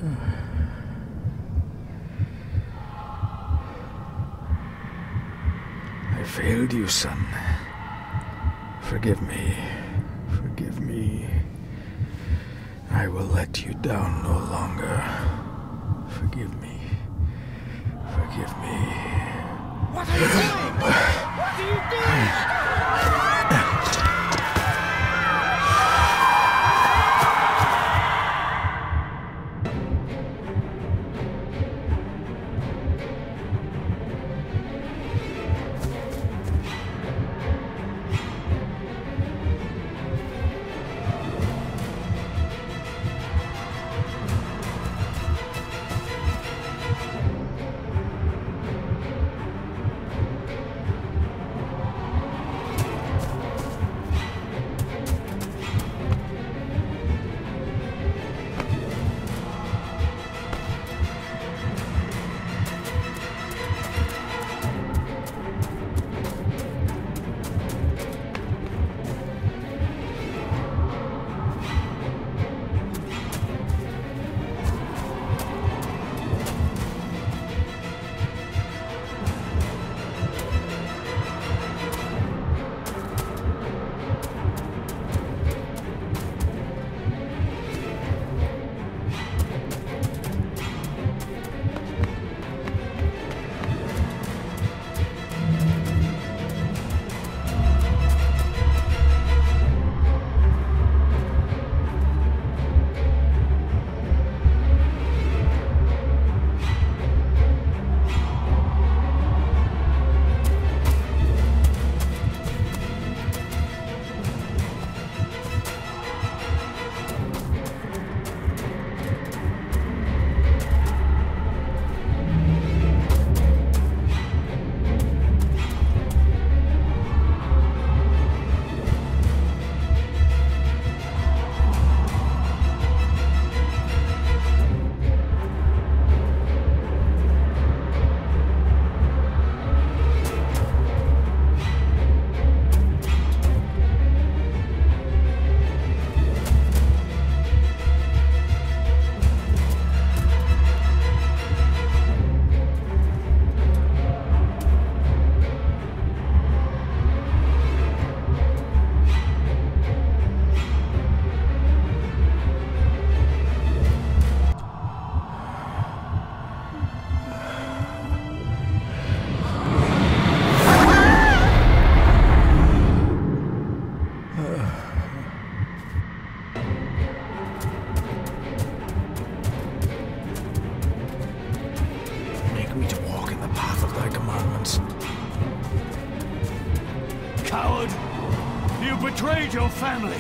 I failed you, son. Forgive me. Forgive me. I will let you down no longer. Forgive me. Forgive me. What are you doing? What are you doing? Me to walk in the path of thy commandments. Coward! You betrayed your family!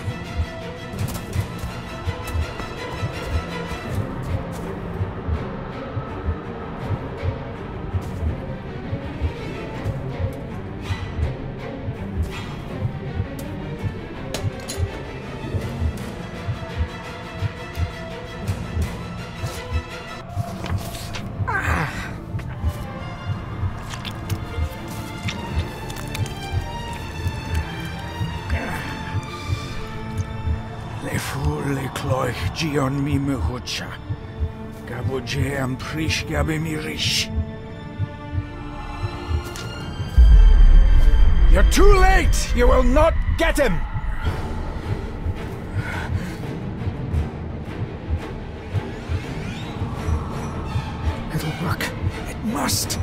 Le cloich gion mi mehucha. Gaboje am prish gabe mi rish. You're too late! You will not get him! It'll work. It must.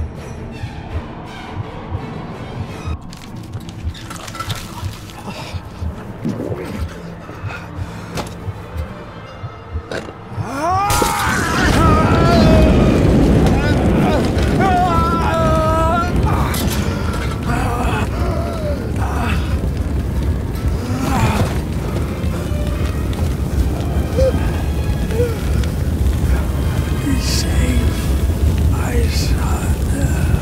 Save my son.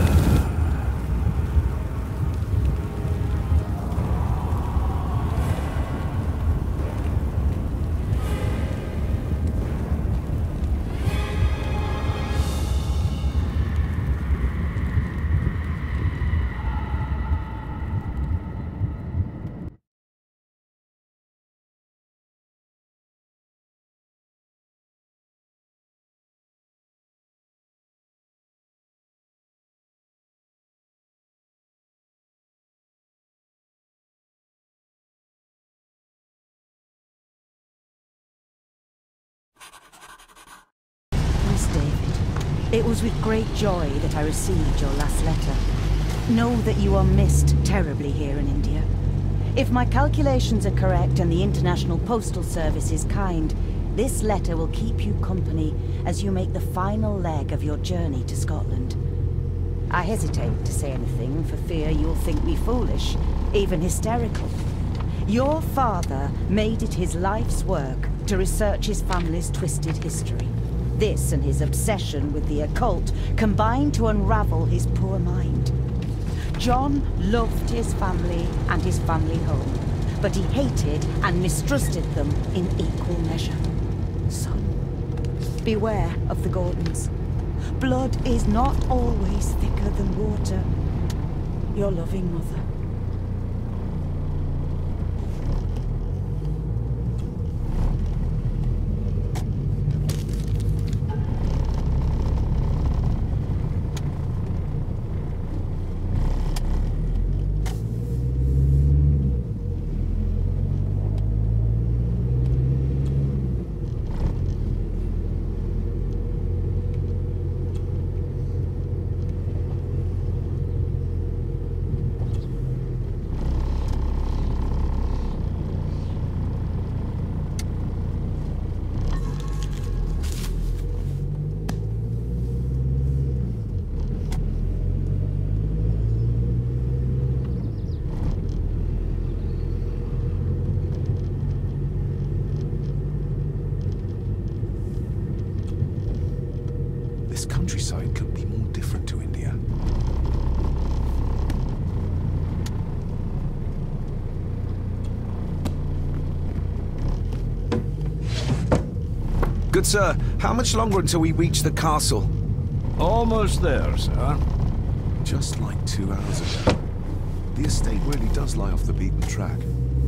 It was with great joy that I received your last letter. Know that you are missed terribly here in India. If my calculations are correct and the International Postal Service is kind, this letter will keep you company as you make the final leg of your journey to Scotland. I hesitate to say anything for fear you'll think me foolish, even hysterical. Your father made it his life's work to research his family's twisted history. This and his obsession with the occult combined to unravel his poor mind. John loved his family and his family home, but he hated and mistrusted them in equal measure. Son, beware of the Gordons. Blood is not always thicker than water. Your loving mother. This countryside could be more different to India. Good sir, how much longer until we reach the castle? Almost there, sir. Just like 2 hours ago. The estate really does lie off the beaten track.